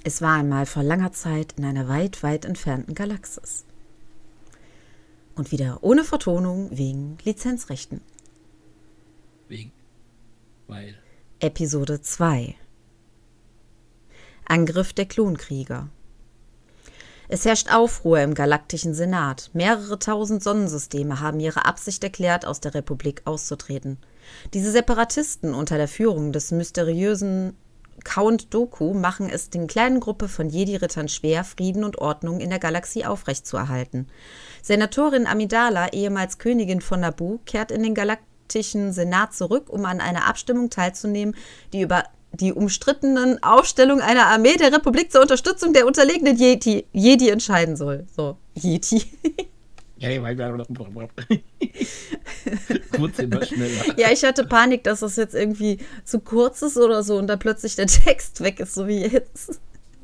Es war einmal vor langer Zeit in einer weit, weit entfernten Galaxis. Und wieder ohne Vertonung wegen Lizenzrechten. Weil. Episode 2. Angriff der Klonkrieger. Es herrscht Aufruhr im galaktischen Senat. Mehrere tausend Sonnensysteme haben ihre Absicht erklärt, aus der Republik auszutreten. Diese Separatisten unter der Führung des mysteriösen Count Dooku machen es den kleinen Gruppe von Jedi-Rittern schwer, Frieden und Ordnung in der Galaxie aufrechtzuerhalten. Senatorin Amidala, ehemals Königin von Naboo, kehrt in den galaktischen Senat zurück, um an einer Abstimmung teilzunehmen, die über die umstrittenen Aufstellung einer Armee der Republik zur Unterstützung der unterlegenen Jedi entscheiden soll. So, Yeti. Kurz immer schneller. Ja, ich hatte Panik, dass das jetzt irgendwie zu kurz ist oder so und da plötzlich der Text weg ist, so wie jetzt.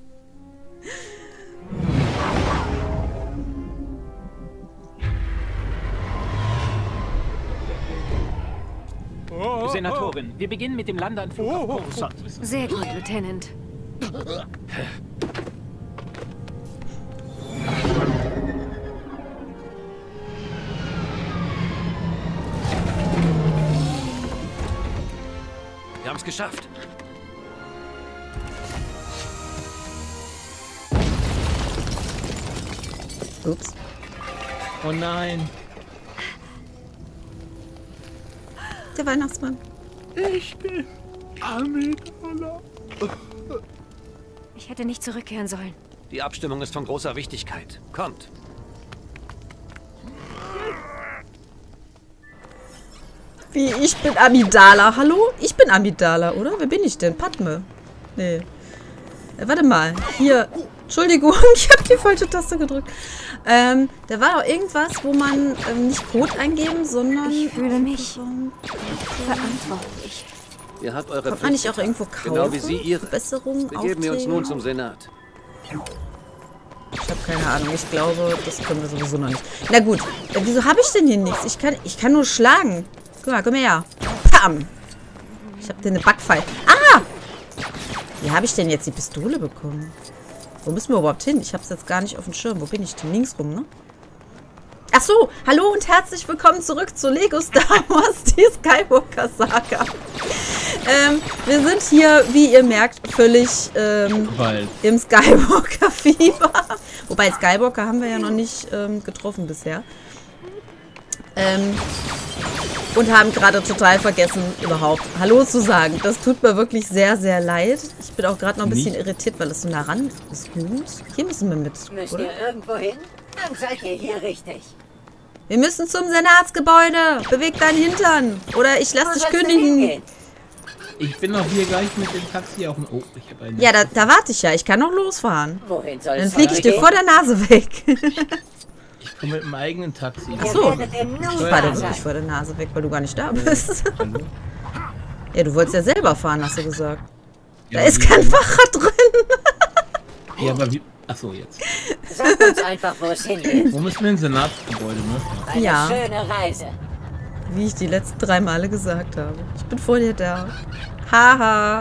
Senatorin, wir beginnen mit dem Landeanflug auf Coruscant. Sehr gut, Lieutenant. Wir haben es geschafft. Ups. Oh nein. Der Weihnachtsmann. Ich bin Amidala. Ich hätte nicht zurückkehren sollen. Die Abstimmung ist von großer Wichtigkeit. Kommt. Wie, ich bin Amidala. Hallo? Ich bin Amidala, oder? Wer bin ich denn? Padme. Nee. Warte mal. Hier. Entschuldigung, ich habe die falsche Taste gedrückt. Da war doch irgendwas, wo man nicht Code eingeben, sondern... Ich fühle mich verantwortlich. Ihr habt eure Kann man nicht auch irgendwo kaufen? Genau wie Sie ihre. Verbesserungen, Begeben wir uns Aufträge? nun zum Senat. Ich habe keine Ahnung. Ich glaube, das können wir sowieso noch nicht. Na gut. Wieso habe ich denn hier nichts? Ich kann nur schlagen. Guck mal, komm her. Pam. Ich habe dir eine Backpfeife. Ah! Wie habe ich denn jetzt die Pistole bekommen? Wo müssen wir überhaupt hin? Ich habe es jetzt gar nicht auf dem Schirm. Wo bin ich denn? Links rum, ne? Ach so, hallo und herzlich willkommen zurück zu Lego Star Wars, die Skywalker Saga. Wir sind hier, wie ihr merkt, völlig im Skywalker-Fieber. Wobei Skywalker haben wir ja noch nicht getroffen bisher. Und haben gerade total vergessen, überhaupt Hallo zu sagen. Das tut mir wirklich sehr, sehr leid. Ich bin auch gerade noch ein bisschen irritiert, weil es so nah ran ist. Gut. Hier müssen wir mit, Müsst oder? ihr irgendwo hin? Dann seid ihr hier richtig. Wir müssen zum Senatsgebäude. Beweg deinen Hintern. Oder ich lasse Wo dich soll's denn kündigen. hingehen? Ich bin doch hier gleich mit dem Taxi auf dem... Oh, ich habe einen... Ja, da warte ich ja. Ich kann noch losfahren. Wohin soll Dann es fliege ich dir vor der Nase weg. Ich komme mit dem eigenen Taxi. Ach so. Ihr werdet im Nu Ich fahre da dir sein. wirklich vor der Nase weg, weil du gar nicht da bist. Ja, du wolltest ja selber fahren, hast du gesagt. Da ist kein Fahrrad drin. Ja, aber wie... Achso, jetzt. Sagt uns einfach, wo es hingeht. Wo müssen wir ins Senatsgebäude, ne? Eine Ja. schöne Reise. Wie ich die letzten 3 Male gesagt habe. Ich bin vor dir da. Haha.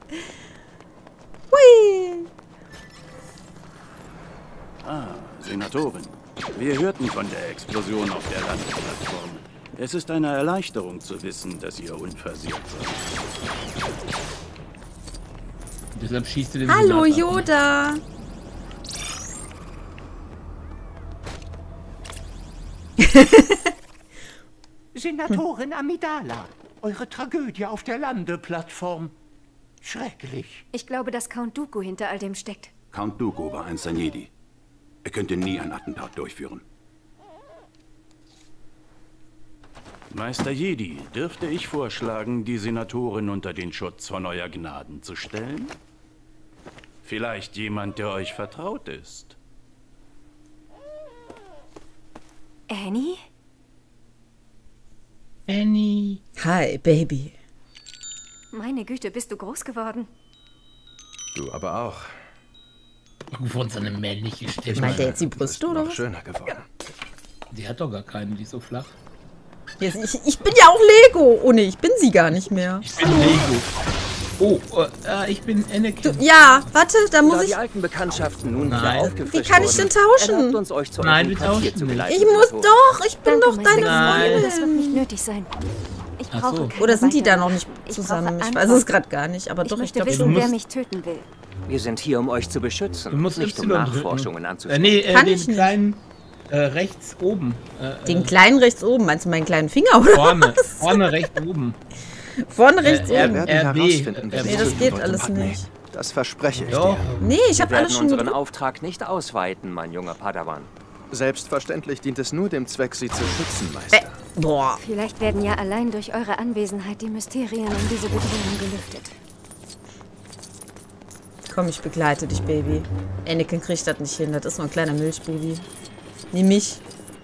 Hui. Senatorin, wir hörten von der Explosion auf der Landplattform. Es ist eine Erleichterung zu wissen, dass ihr unversehrt seid. Deshalb schießt du den Hallo, Senat ab. Yoda. Senatorin Amidala, eure Tragödie auf der Landeplattform. Schrecklich. Ich glaube, dass Count Dooku hinter all dem steckt. Count Dooku war einst ein Jedi. Er könnte nie ein Attentat durchführen. Meister Jedi, dürfte ich vorschlagen, die Senatorin unter den Schutz von euer Gnaden zu stellen? Vielleicht jemand, der euch vertraut ist. Annie? Annie. Hi, Baby. Meine Güte, bist du groß geworden? Du aber auch. Von so eine männliche Stimme. Meint er jetzt die Du bist Brüste oder noch was? schöner geworden. Die hat doch gar keinen, die ist so flach. Ich bin ja auch Lego. Oh ne, ich bin sie gar nicht mehr. Ich bin Lego. Oh, ich bin Anakin. Ja, warte, da muss Da ich... die alten Bekanntschaften nun Nein. wieder aufgefrischt Wie kann ich denn tauschen? erlaubt uns euch zu Nein, eurem wir Quartier tauschen zu nicht. geleiten, Ich muss Senator. doch, ich bin Danke, doch deine Nein. Das wird Freundin. nicht nötig sein. Ich Ach brauche so. keine Oder sind die da weiteren. noch nicht Ich zusammen? brauche Ich weiß Antworten. es gerade gar nicht, aber Ich doch, ich möchte glaube wissen, schon. Du wer musst- mich töten will. Wir sind hier, um euch zu beschützen, Du musst nicht um Y Nachforschungen drücken. anzustellen. Nee, Kann den ich nicht. kleinen rechts oben. Den kleinen rechts oben, meinst du meinen kleinen Finger, oder? Vorne. Vorne rechts oben. Vorne rechts er- oben. Wir werden RB. herausfinden, wer Nee, sie das töten geht wollte, alles Padmé. nicht. Das verspreche ich Doch. dir. Nee, ich Wir habe alles werden schon unseren gedrückt. Auftrag nicht ausweiten, mein junger Padawan. Selbstverständlich dient es nur dem Zweck, sie zu schützen, Meister. Boah. Vielleicht werden ja allein durch eure Anwesenheit die Mysterien um diese Bedrohung gelüftet. Komm, ich begleite dich, Baby. Anakin kriegt das nicht hin, das ist nur ein kleiner Milchbaby. Nimm mich.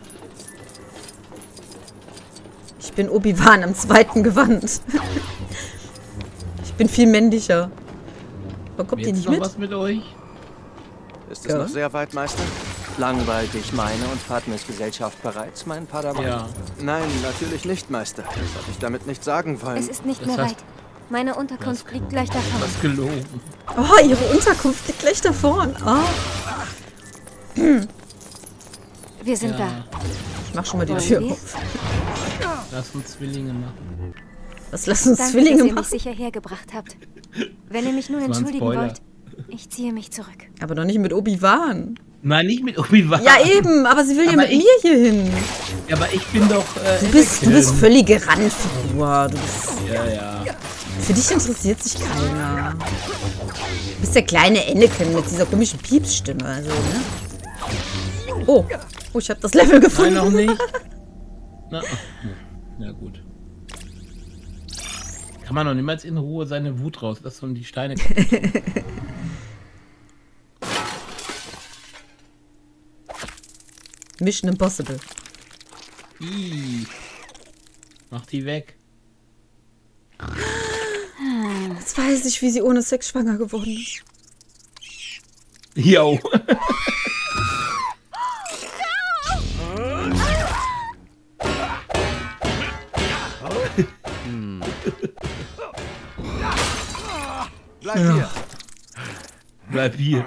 Ich bin Obi-Wan im zweiten Gewand. Ich bin viel männlicher. Warum kommt ihr Jetzt nicht noch mit? was mit euch? Ist es Ja. noch sehr weit, Meister? Langweilt dich meine und Padmes Gesellschaft bereits, mein Padawan? Ja. Nein, natürlich nicht, Meister. Das habe ich damit nicht sagen wollen. Es ist nicht Das mehr hast- weit. Meine Unterkunft liegt gleich davon. Was gelogen. Oh, ihre Unterkunft liegt gleich da vorn. Oh. Wir sind da. Ich mach schon mal die Wollen Tür wir? auf. Lass uns Zwillinge machen. Was, lass uns Danke, Zwillinge dass ihr mich machen? sicher hergebracht habt. Wenn ihr mich nun Das war ein entschuldigen Spoiler. wollt, ich ziehe mich zurück. Aber doch nicht mit Obi-Wan. Nein, nicht mit Obi-Wan. Ja, eben, aber sie will ja Aber mit ich- mir hier hin. Ja, aber ich bin doch. Du bist völlige Randfigur. Du bist, Ja, ja. für dich interessiert sich keiner. Du bist der kleine Anakin mit dieser komischen Piepsstimme. Also, ne? Oh, ich habe das Level Nein, gefunden. noch nicht. Na gut. Kann man noch niemals in Ruhe seine Wut rauslassen und die Steine kaputt. Mission Impossible. Ih. Mach die weg. Jetzt weiß ich, wie sie ohne Sex schwanger geworden ist. Jo. Bleib hier. Bleib hier.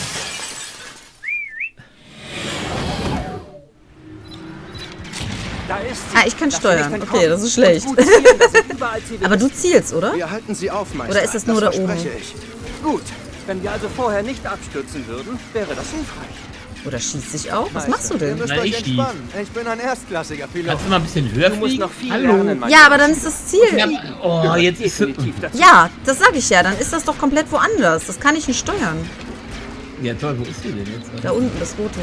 Da ist sie. Ah, ich kann Lasst steuern. mich Okay, das ist schlecht. Und gut zielen, da sind überall Zivilisten. Aber du zielst, oder? Wir halten sie auf, Meister. Oder ist das nur da oben? verspreche ich. Gut. Wenn wir also vorher nicht abstürzen würden, wäre das hilfreich. Oder schießt sich auf? Was Meister, machst du Ihr denn? müsst Nein, euch ich schieß. entspannen. Ich bin ein erstklassiger Pilot. Kannst du mal ein bisschen höher Du musst fliegen? noch viel Hallo. lernen, mein Ja, aber dann ist das Ziel. Ja, oh, jetzt ist Definitiv dazu. Ja, das sage ich ja. Dann ist das doch komplett woanders. Das kann ich nicht steuern. Ja, toll, wo ist sie denn jetzt? Da unten, das Rote.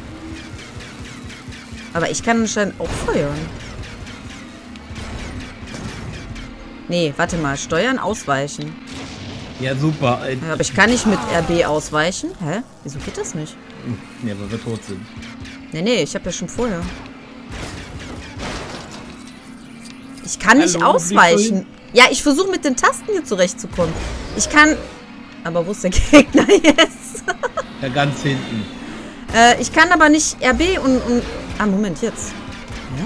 Aber ich kann anscheinend auch feuern. Nee, warte mal. Steuern, ausweichen. Ja, super. Ja, aber ich kann nicht mit RB ausweichen. Hä? Wieso geht das nicht? Ja, weil wir tot sind. Nee, ich habe ja schon vorher. Ich kann nicht Hallo, ausweichen. Ja, ich versuche mit den Tasten hier zurechtzukommen. Ich kann... Aber wo ist der Gegner jetzt? Ja, ganz hinten. Ich kann aber nicht RB und... Ah, Moment, jetzt. Ja?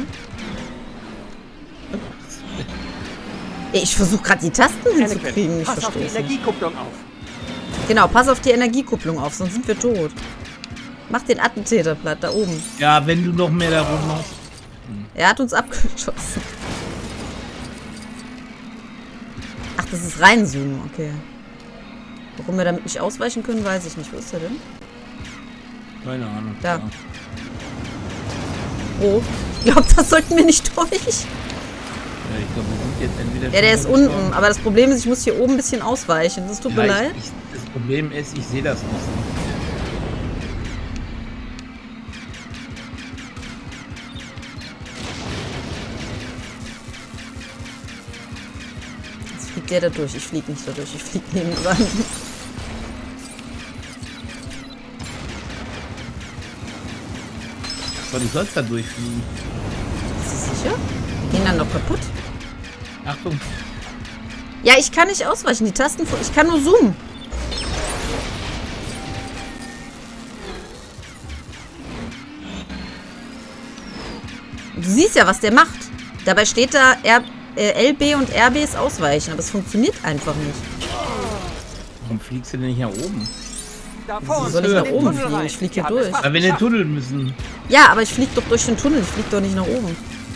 Ich versuche gerade die Tasten hinzukriegen. Ich Pass auf die verstehe es nicht. Energiekupplung auf. Genau, pass auf die Energiekupplung auf, sonst sind wir tot. Mach den Attentäter platt, da oben. Ja, wenn du noch mehr darum machst. Er hat uns abgeschossen. Ach, das ist reinzoomen, okay. Warum wir damit nicht ausweichen können, weiß ich nicht. Wo ist er denn? Keine Ahnung. Da. Ja. Oh, ich glaube, das sollten wir nicht durch. Ja, ich glaube, wir sind jetzt entweder... Ja, der ist schon gestorben. unten. Aber das Problem ist, ich muss hier oben ein bisschen ausweichen. Das tut mir leid. Das Problem ist, ich sehe das nicht. Jetzt fliegt der da durch. Ich fliege nicht da durch. Ich fliege neben dran. Aber du sollst da durchfliegen. Ist das sicher? Wir gehen dann noch kaputt. Achtung. Ja, ich kann nicht ausweichen. Die Tasten... Ich kann nur zoomen. Du siehst ja, was der macht. Dabei steht da LB und RB ist ausweichen. Aber es funktioniert einfach nicht. fliegst du denn nicht nach oben? Da Wie vorne soll ich in nach den oben Tunnel fliegen? rein. Ich fliege Wir hier haben es durch. fast Weil wir in den geschafft. Tunnel müssen. Ja, aber ich fliege doch durch den Tunnel. Ich fliege doch nicht nach oben.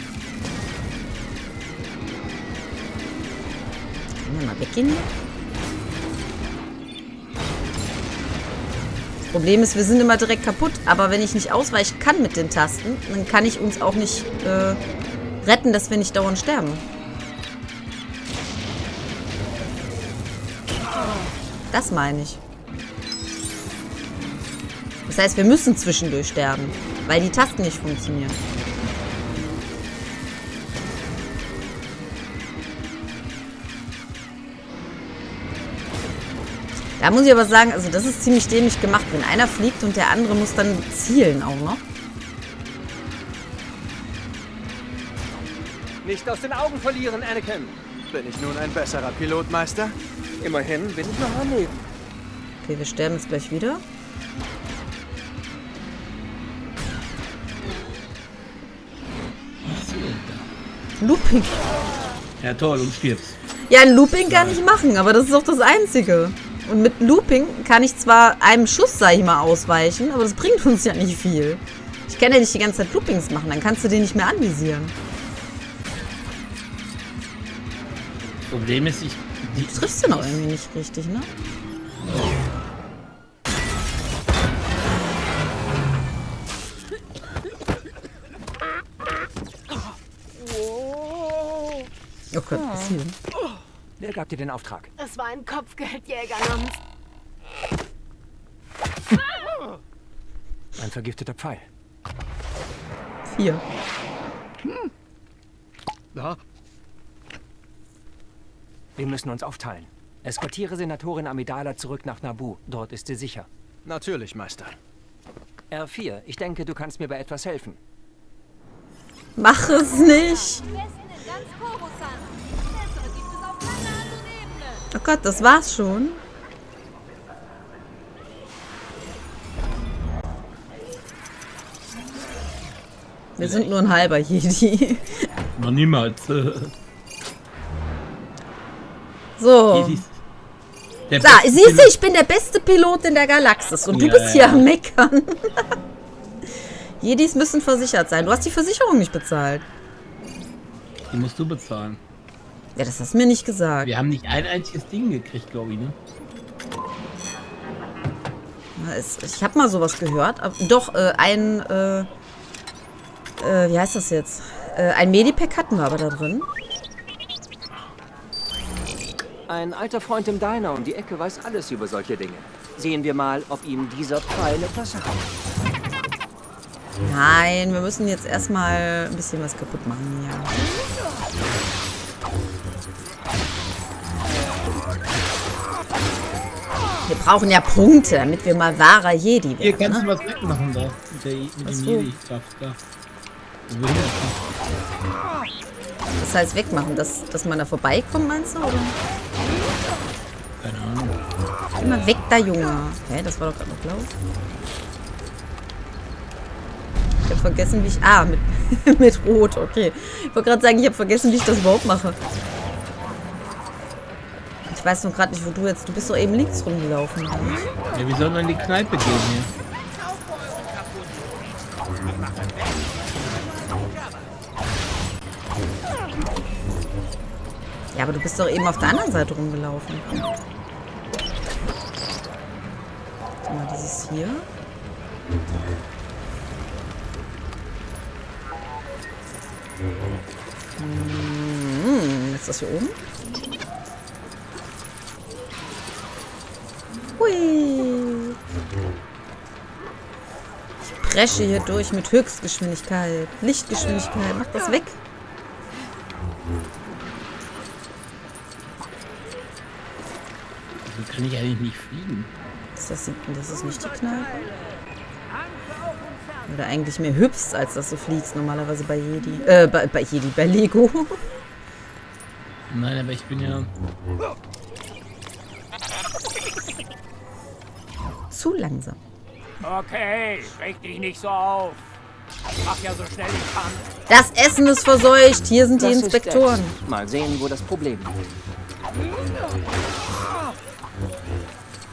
Kann der mal weggehen hier? Das Problem ist, wir sind immer direkt kaputt. Aber wenn ich nicht ausweichen kann mit den Tasten, dann kann ich uns auch nicht retten, dass wir nicht dauernd sterben. Das meine ich. Das heißt, wir müssen zwischendurch sterben, weil die Tasten nicht funktionieren. Da muss ich aber sagen, also das ist ziemlich dämlich gemacht, wenn einer fliegt und der andere muss dann zielen auch noch. Nicht aus den Augen verlieren, Anakin. Bin ich nun ein besserer Pilot, Meister? Immerhin bin ich noch am Leben. Okay, wir sterben jetzt gleich wieder. Was ist denn Looping. da? Ja, toll, und stirbst. Ja, ein Looping kann ich machen, aber das ist auch das Einzige. Und mit Looping kann ich zwar einem Schuss, sag ich mal, ausweichen, aber das bringt uns ja nicht viel. Ich kann ja nicht die ganze Zeit Loopings machen, dann kannst du den nicht mehr anvisieren. Problem ist, Du triffst den auch irgendwie nicht richtig, ne? Oh Gott, was ist hier denn? Wer gab dir den Auftrag? Es war ein Kopfgeldjäger namens... Ein vergifteter Pfeil. 4. Wir müssen uns aufteilen. Eskortiere Senatorin Amidala zurück nach Naboo. Dort ist sie sicher. Natürlich, Meister. R4, ich denke, du kannst mir bei etwas helfen. Mach es nicht! Oh Gott, das war's schon. Wir sind nur ein halber Jedi. Noch niemals. So. Der So, siehst du, ich bin der beste Pilot in der Galaxis und du Ja, bist hier ja. am Meckern. Jedis müssen versichert sein. Du hast die Versicherung nicht bezahlt. Die musst du bezahlen. Ja, das hast du mir nicht gesagt. Wir haben nicht ein einziges Ding gekriegt, glaube ich, ne? Ich habe mal sowas gehört. Doch, wie heißt das jetzt? Ein Medipack hatten wir aber da drin. Ein alter Freund im Diner um die Ecke weiß alles über solche Dinge. Sehen wir mal, ob ihm dieser Pfeil etwas sagt. Nein, wir müssen jetzt erstmal ein bisschen was kaputt machen, ja. Wir brauchen ja Punkte, damit wir mal wahrer Jedi werden. Hier kannst Ne? du was wegmachen da. Mit Ach dem so. Jedi-Kraft da. Wohin? Das heißt wegmachen, dass man da vorbeikommt, meinst du? Oder? Keine Ahnung. Immer weg da, Junge. Hä, das war doch gerade noch blau. Ich habe vergessen, wie ich... Ah, mit Rot, okay. Ich wollte gerade sagen, ich habe vergessen, wie ich das überhaupt mache. Ich weiß noch gerade nicht, wo du jetzt... Du bist doch eben links rumgelaufen. Oder nicht? Ja, wir sollen in die Kneipe gehen hier. Ja, aber du bist doch eben auf der anderen Seite rumgelaufen. Warte mal, dieses hier. Ist das hier oben? Hui. Ich presche hier durch mit Höchstgeschwindigkeit. Lichtgeschwindigkeit. Mach das weg. So kann ich eigentlich nicht fliegen. Das ist nicht die Kneipe. Oder eigentlich mehr hüpfst, als dass du fliegst, normalerweise bei Jedi. Bei Lego. Nein, aber ich bin ja... Zu langsam. Okay, reg dich nicht so auf. Ich mach ja so schnell ich kann. Das Essen ist verseucht. Hier sind die Das ist Inspektoren. Dex. Mal sehen, wo das Problem liegt.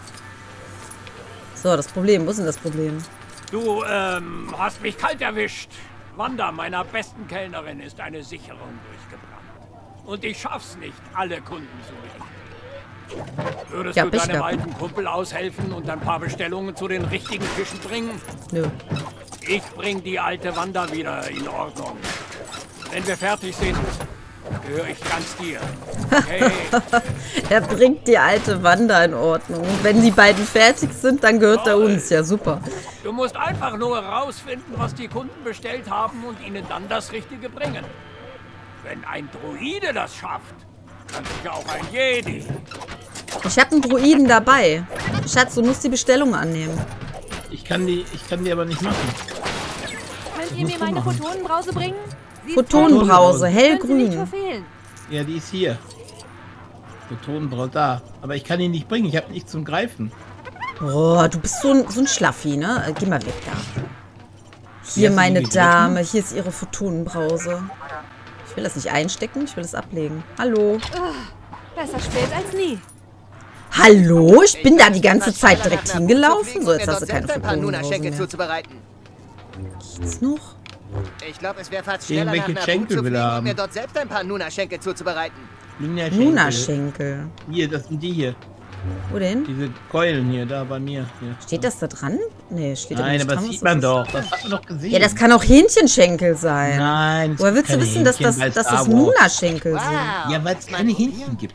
So, das Problem. Wo ist denn das Problem? Du, hast mich kalt erwischt. Wanda, meiner besten Kellnerin, ist eine Sicherung durchgebrannt. Und ich schaff's nicht, alle Kunden zu richten. Würdest Ja, du Pech deinem gehabt. alten Kumpel aushelfen und ein paar Bestellungen zu den richtigen Tischen bringen? Nö. Ich bring die alte Wanda wieder in Ordnung. Wenn wir fertig sind, gehöre ich ganz dir. Okay. Er bringt die alte Wanda in Ordnung. Und wenn die beiden fertig sind, dann gehört er uns. Ja, super. Du musst einfach nur herausfinden, was die Kunden bestellt haben und ihnen dann das Richtige bringen. Wenn ein Druide das schafft, dann sicher auch ein Jedi. Ich habe einen Druiden dabei. Schatz, du musst die Bestellung annehmen. Ich kann die aber nicht machen. Könnt ihr mir meine Photonenbrause bringen? Sie ist Photonenbrause, toll. Können Sie nicht hellgrün. verfehlen. Ja, die ist hier. Photonenbrause da. Aber ich kann ihn nicht bringen. Ich habe nichts zum Greifen. Oh, du bist so ein Schlaffi, ne? Geh mal weg da. Hier, hast du meine die gegriffen? Dame. Hier ist ihre Photonenbrause. Ich will das nicht einstecken, ich will das ablegen. Hallo. Besser spät als nie. Hallo? Ich bin da die ganze Zeit direkt hingelaufen. So, jetzt hast du keine Photonenbrause mehr. zuzubereiten. Geht's noch? Ich glaube, es wäre fast schneller, Irgendwelche nach Naboo Schenkel zu will er fliegen und haben. mir dort selbst ein paar Nuna-Schenkel zuzubereiten. Nuna-Schenkel. Hier, das sind die hier. Wo denn? Diese Keulen hier, da bei mir. Hier. Steht das da dran? Nee, steht da Nein, nicht aber dran. das was sieht man ist. doch. Das hat man doch gesehen. Ja, das kann auch Hähnchenschenkel sein. Nein. Woher willst du wissen, dass das Nuna-Schenkel sind? Wow. Ja, weil es keine Hähnchen gibt.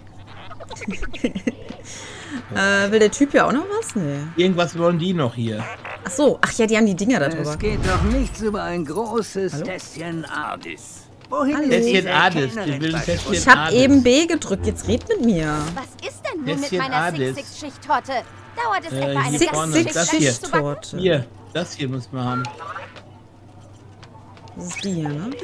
Will der Typ ja auch noch was? Nee. Irgendwas wollen die noch hier. Ach so, ach ja, die haben die Dinger da drüber. Es geht doch nichts über ein großes Hallo? Tässchen Ardis. Wohin Hallo. ist Tässchen diese Ardis. Kellnerin Die will verschwunden? Tässchen Ich habe Ardis. eben B gedrückt, jetzt red mit mir. Was ist denn nun mit Bisschen meiner Ardis. Six-Six-Schicht-Torte? Dauert es etwa hier eine vorne, ganze das hier. Schicht zu backen? Torte. Hier, das hier muss man haben. Das ist die hier, ne?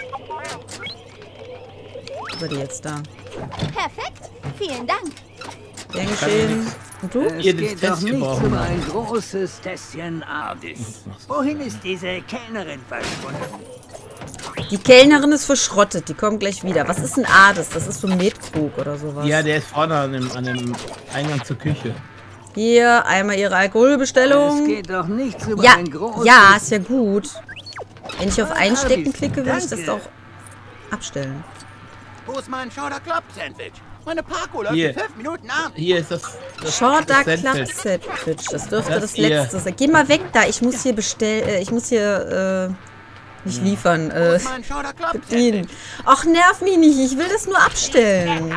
Über die jetzt da. Perfekt. Vielen Dank. Gern geschehen. Und du? Es Hier, das geht doch Tässchen nichts brauchen über wir. ein großes Tässchen Ardis. Wohin ist diese Kellnerin verschwunden? Die Kellnerin ist verschrottet, die kommt gleich wieder. Was ist ein Ades? Das ist so ein Metkrug oder sowas. Ja, der ist vorne an dem Eingang zur Küche. Hier, einmal ihre Es Alkoholbestellung. geht doch nichts über Ja, ein großes... ja, ist ja gut. Wenn ich auf Einstecken klicke, will ich das Danke. auch abstellen. Wo ist mein Schauder Club Sandwich? Meine Parkour läuft Hier. in 5 Minuten ab. Hier ist das Shorter das Club Sandwich. Sandwich. Das dürfte Das das hier. letzte sein. Geh mal weg da. Ich muss hier bestellen. Ich muss hier nicht liefern. Wo ist mein Schauder Club Bedienen. Ach, nerv mich nicht. Ich will das nur abstellen.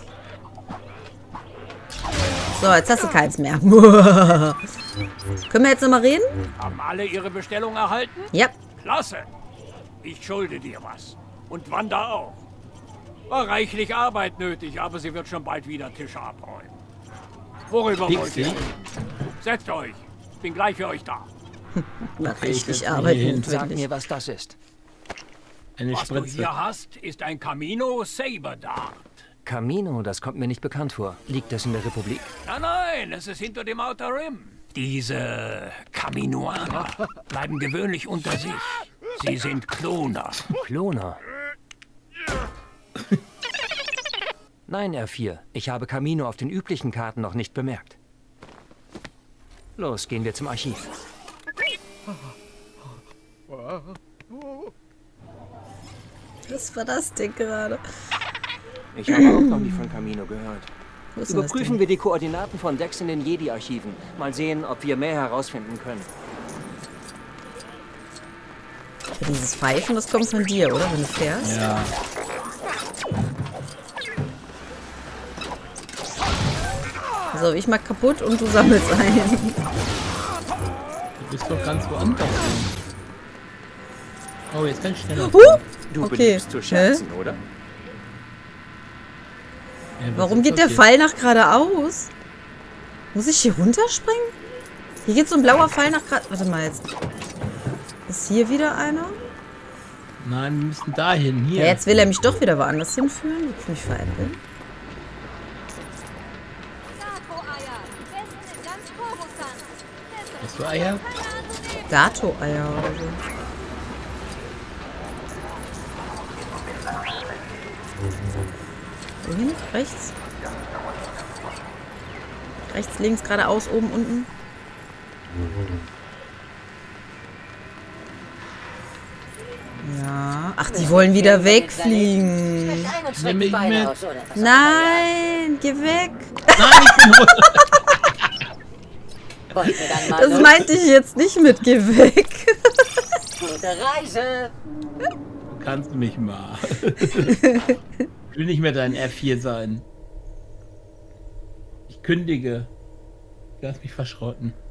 So, jetzt hast du keins mehr. Können wir jetzt nochmal reden? Haben alle ihre Bestellung erhalten? Ja. Klasse. Ich schulde dir was. Und Wanda auch. War reichlich Arbeit nötig, aber sie wird schon bald wieder Tische abräumen. Worüber wollt ihr? Dixie. Setzt euch. Bin gleich für euch da. War ich richtig setz mich Arbeit hier hin. Sag notwendig. mir, was das ist. Eine Was du Spritze. hier hast, ist ein Camino Saber Dart. Camino, das kommt mir nicht bekannt vor. Liegt das in der Republik? Nein, nein, es ist hinter dem Outer Rim. Diese Caminoaner bleiben gewöhnlich unter sich. Sie sind Kloner. Kloner. Nein, R4. Ich habe Camino auf den üblichen Karten noch nicht bemerkt. Los, gehen wir zum Archiv. Was war das denn gerade? Ich habe auch noch nie von Camino gehört. Wo ist denn das Überprüfen Ding? wir die Koordinaten von Dex in den Jedi-Archiven. Mal sehen, ob wir mehr herausfinden können. Dieses Pfeifen, das kommt von dir, oder? Wenn du fährst. Ja. So, ich mach kaputt und du sammelst ein. Du bist doch ganz woanders. Oh, jetzt kann ich schneller. Du Okay. beliebst zu Hä? scherzen, oder? Ja, was Warum ist geht das der hier? Pfeil nach geradeaus? Muss ich hier runterspringen? Hier geht so ein blauer Pfeil nach gerade. Warte mal jetzt. Ist hier wieder einer? Nein, wir müssen dahin. Hier. Ja, jetzt will er mich doch wieder woanders hinführen. Willst du mich veräppeln? Hast du Eier? Dato-Eier oder so. Wohin? Rechts? Rechts, links, geradeaus, oben, unten. Ja. Ach, die wollen wieder wegfliegen. Nimm mich mit. Nein, geh weg. Nein, ich bin runter. Das meinte ich jetzt nicht mit geh weg. Gute Reise. Du kannst mich mal. Ich will nicht mehr dein F4 sein. Ich kündige. Lass mich verschrotten.